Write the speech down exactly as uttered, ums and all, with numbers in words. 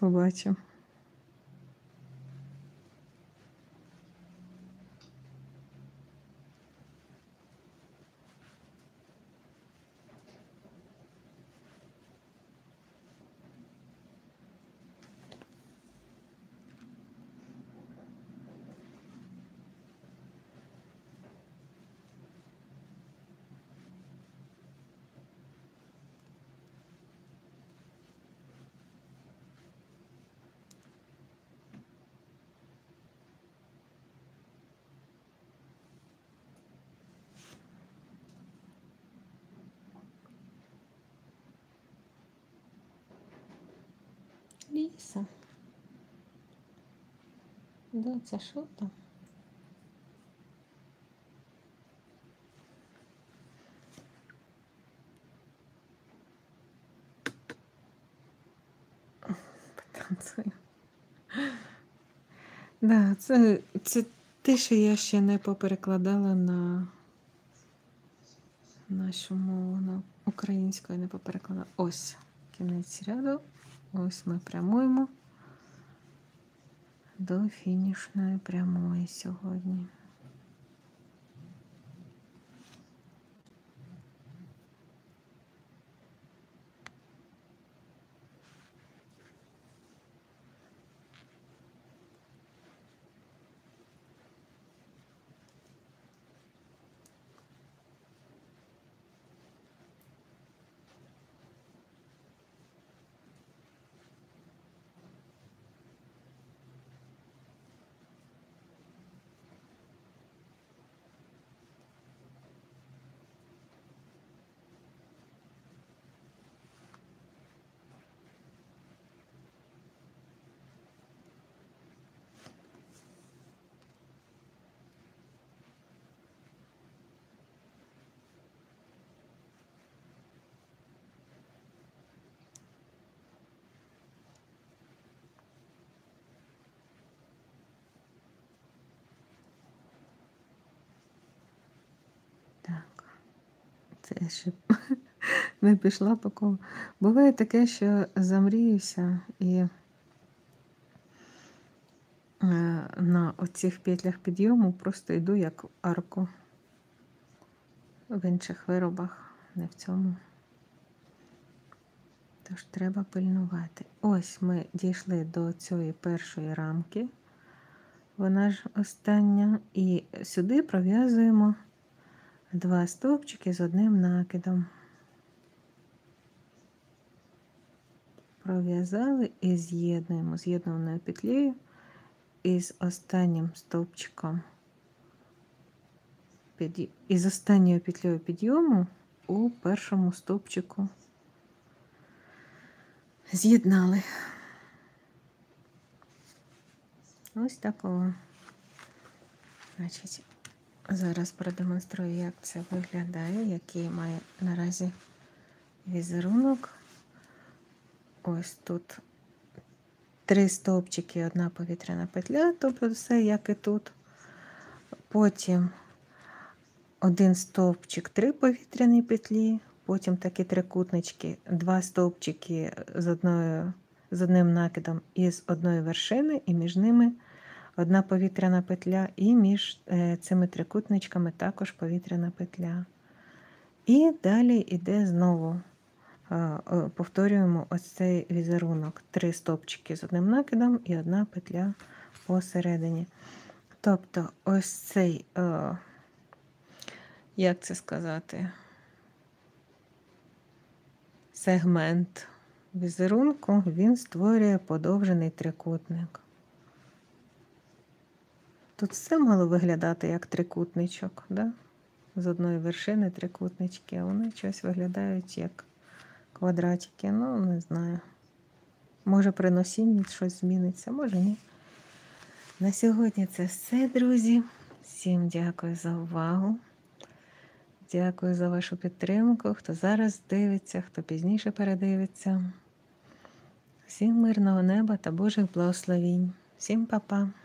побачимо. Ліса. Доця, що там? Потанцюю. Да, це, це те, що я ще не поперекладала на нашу мову, на українську я не поперекладала. Ось кінець ряду. Ось ми прямуємо до фінішної прямої сьогодні. Так, це ще не пішла по колу. Буває таке, що замріюся і на оцих петлях підйому просто йду як арку в інших виробах, не в цьому. Тож треба пильнувати. Ось ми дійшли до цієї першої рамки, вона ж остання, і сюди пров'язуємо два стовпчики з одним накидом. Пров'язали і з'єднуємо з'єднуваною петлею із останнім стовпчиком, із останньою петлею підйому у першому стовпчику з'єднали. Ось такого. Значить, зараз продемонструю, як це виглядає, який має наразі візерунок. Ось тут три стовпчики, одна повітряна петля, тобто все як і тут. Потім один стовпчик, три повітряні петлі, потім такі трикутнички, два стовпчики з, одною, з одним накидом із одної вершини, і між ними одна повітряна петля, і між цими трикутничками також повітряна петля. І далі йде знову, повторюємо ось цей візерунок. Три стовпчики з одним накидом і одна петля посередині. Тобто ось цей, як це сказати, сегмент візерунку, він створює подовжений трикутник. Тут все мало виглядати як трикутничок, да? З одної вершини трикутнички, а вони щось виглядають як квадратики. Ну, не знаю. Може при носінні щось зміниться, може ні. На сьогодні це все, друзі. Всім дякую за увагу. Дякую за вашу підтримку, хто зараз дивиться, хто пізніше передивиться. Всім мирного неба та Божих благословінь. Всім па-па.